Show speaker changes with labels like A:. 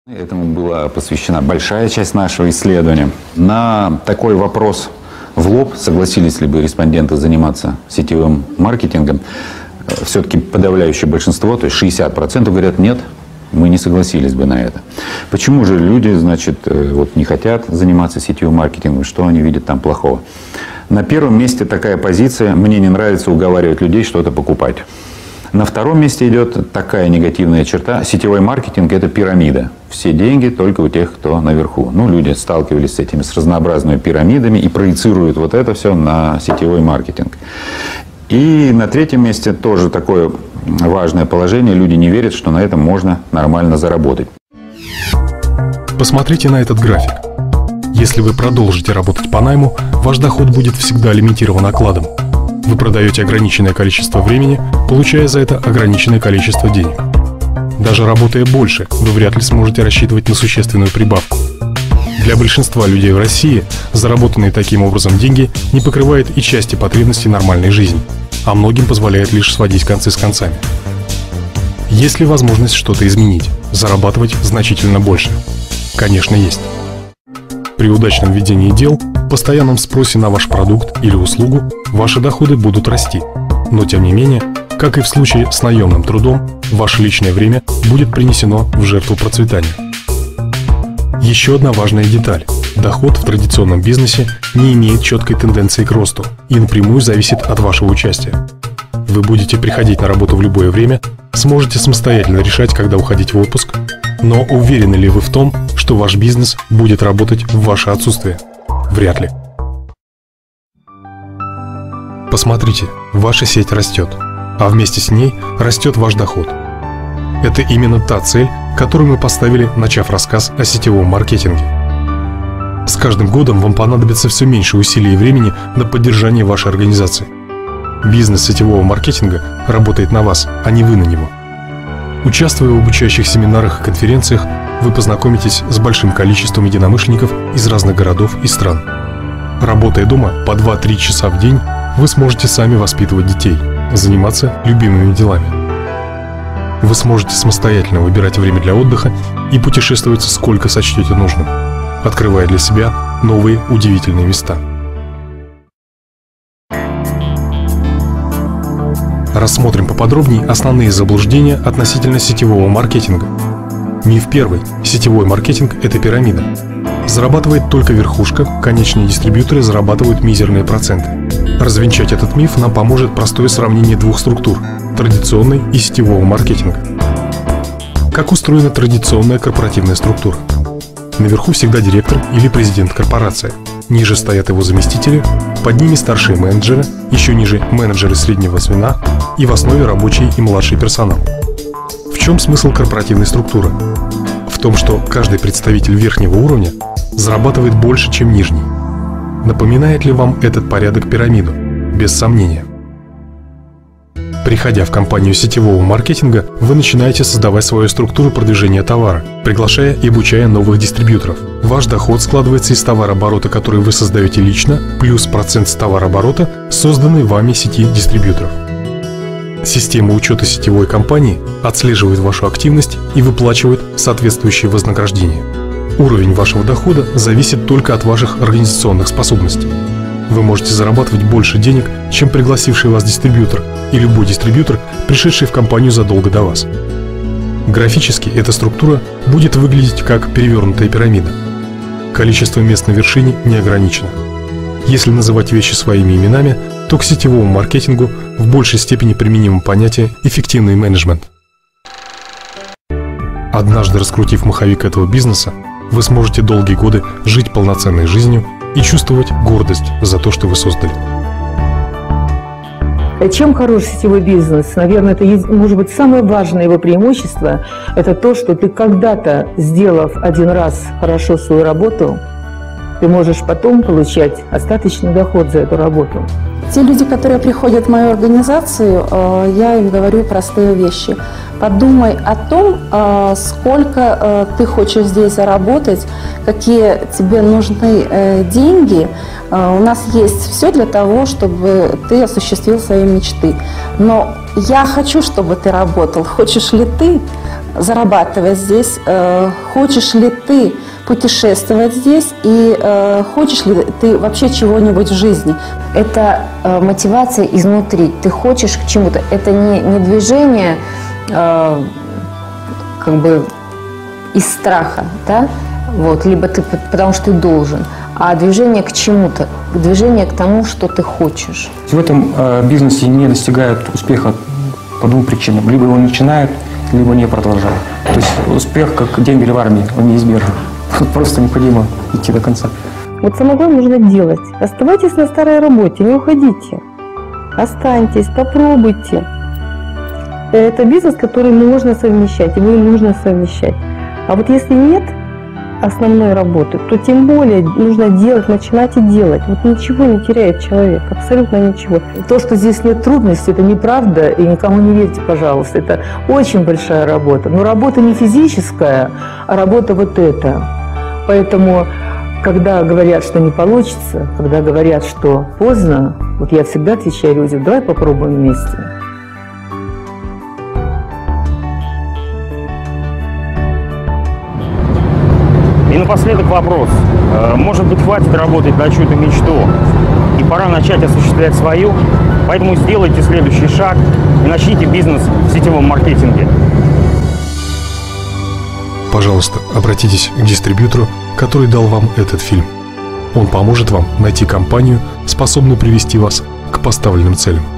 A: Этому была посвящена большая часть нашего исследования. На такой вопрос в лоб, согласились ли бы респонденты заниматься сетевым маркетингом, все-таки подавляющее большинство, то есть 60% говорят нет, мы не согласились бы на это. Почему же люди, значит, вот не хотят заниматься сетевым маркетингом, что они видят там плохого? На первом месте такая позиция: мне не нравится уговаривать людей что-то покупать. На втором месте идет такая негативная черта: сетевой маркетинг – это пирамида. Все деньги только у тех, кто наверху. Ну, люди сталкивались с этими, с разнообразными пирамидами и проецируют вот это все на сетевой маркетинг. И на третьем месте тоже такое важное положение: люди не верят, что на этом можно нормально заработать.
B: Посмотрите на этот график. Если вы продолжите работать по найму, ваш доход будет всегда лимитирован окладом. Вы продаете ограниченное количество времени, получая за это ограниченное количество денег. Даже работая больше, вы вряд ли сможете рассчитывать на существенную прибавку. Для большинства людей в России заработанные таким образом деньги не покрывают и части потребностей нормальной жизни, а многим позволяет лишь сводить концы с концами. Есть ли возможность что-то изменить, зарабатывать значительно больше? Конечно, есть. При удачном ведении дел, постоянном спросе на ваш продукт или услугу, ваши доходы будут расти. Но тем не менее, как и в случае с наемным трудом, ваше личное время будет принесено в жертву процветания. Еще одна важная деталь. Доход в традиционном бизнесе не имеет четкой тенденции к росту и напрямую зависит от вашего участия. Вы будете приходить на работу в любое время, сможете самостоятельно решать, когда уходить в отпуск, но уверены ли вы в том, что ваш бизнес будет работать в ваше отсутствие? Вряд ли. Посмотрите, ваша сеть растет, а вместе с ней растет ваш доход. Это именно та цель, которую мы поставили, начав рассказ о сетевом маркетинге. С каждым годом вам понадобится все меньше усилий и времени на поддержание вашей организации. Бизнес сетевого маркетинга работает на вас, а не вы на него. Участвуя в обучающих семинарах и конференциях, вы познакомитесь с большим количеством единомышленников из разных городов и стран. Работая дома по 2-3 часа в день, вы сможете сами воспитывать детей, заниматься любимыми делами. Вы сможете самостоятельно выбирать время для отдыха и путешествовать сколько сочтете нужным, открывая для себя новые удивительные места. Рассмотрим поподробнее основные заблуждения относительно сетевого маркетинга. Миф первый. Сетевой маркетинг – это пирамида. Зарабатывает только верхушка, конечные дистрибьюторы зарабатывают мизерные проценты. Развенчать этот миф нам поможет простое сравнение двух структур – традиционной и сетевого маркетинга. Как устроена традиционная корпоративная структура? Наверху всегда директор или президент корпорации. Ниже стоят его заместители, под ними старшие менеджеры, еще ниже менеджеры среднего звена и в основе рабочий и младший персонал. В чем смысл корпоративной структуры? В том, что каждый представитель верхнего уровня зарабатывает больше, чем нижний. Напоминает ли вам этот порядок пирамиду? Без сомнения. Приходя в компанию сетевого маркетинга, вы начинаете создавать свою структуру продвижения товара, приглашая и обучая новых дистрибьюторов. Ваш доход складывается из товарооборота, который вы создаете лично, плюс процент с товарооборота, созданный вами сети дистрибьюторов. Система учета сетевой компании отслеживает вашу активность и выплачивает соответствующие вознаграждения. Уровень вашего дохода зависит только от ваших организационных способностей. Вы можете зарабатывать больше денег, чем пригласивший вас дистрибьютор и любой дистрибьютор, пришедший в компанию задолго до вас. Графически эта структура будет выглядеть как перевернутая пирамида. Количество мест на вершине не ограничено. Если называть вещи своими именами, то к сетевому маркетингу в большей степени применимо понятие «эффективный менеджмент». Однажды раскрутив маховик этого бизнеса, вы сможете долгие годы жить полноценной жизнью и чувствовать гордость за то, что вы создали.
C: Чем хорош сетевой бизнес? Наверное, это может быть самое важное его преимущество. Это то, что ты когда-то, сделав один раз хорошо свою работу, ты можешь потом получать остаточный доход за эту работу.
D: Те люди, которые приходят в мою организацию, я им говорю простые вещи. Подумай о том, сколько ты хочешь здесь заработать, какие тебе нужны деньги. У нас есть все для того, чтобы ты осуществил свои мечты. Но я хочу, чтобы ты работал. Хочешь ли ты? зарабатывать здесь, хочешь ли ты путешествовать здесь и хочешь ли ты вообще чего-нибудь в жизни.
E: Это мотивация изнутри. Ты хочешь к чему-то. Это не движение как бы из страха, да? Вот, либо ты потому что ты должен, а движение к чему-то, движение к тому, что ты хочешь.
F: В этом бизнесе не достигают успеха по двум причинам. Либо его начинают, либо не продолжают. То есть успех, как дембель в армии, он неизбежен. Просто необходимо идти до конца.
C: Вот самое главное нужно делать. Оставайтесь на старой работе, не уходите. Останьтесь, попробуйте. Это бизнес, который можно совмещать, его нужно совмещать. А вот если нет основной работы, то тем более нужно делать, начинать и делать. Вот ничего не теряет человек, абсолютно ничего. То, что здесь нет трудностей, это неправда, и никому не верьте, пожалуйста. Это очень большая работа. Но работа не физическая, а работа вот эта. Поэтому, когда говорят, что не получится, когда говорят, что поздно, вот я всегда отвечаю людям: давай попробуем вместе.
G: И напоследок вопрос. Может быть, хватит работать на чью-то мечту, и пора начать осуществлять свою? Поэтому сделайте следующий шаг и начните бизнес в сетевом маркетинге.
B: Пожалуйста, обратитесь к дистрибьютору, который дал вам этот фильм. Он поможет вам найти компанию, способную привести вас к поставленным целям.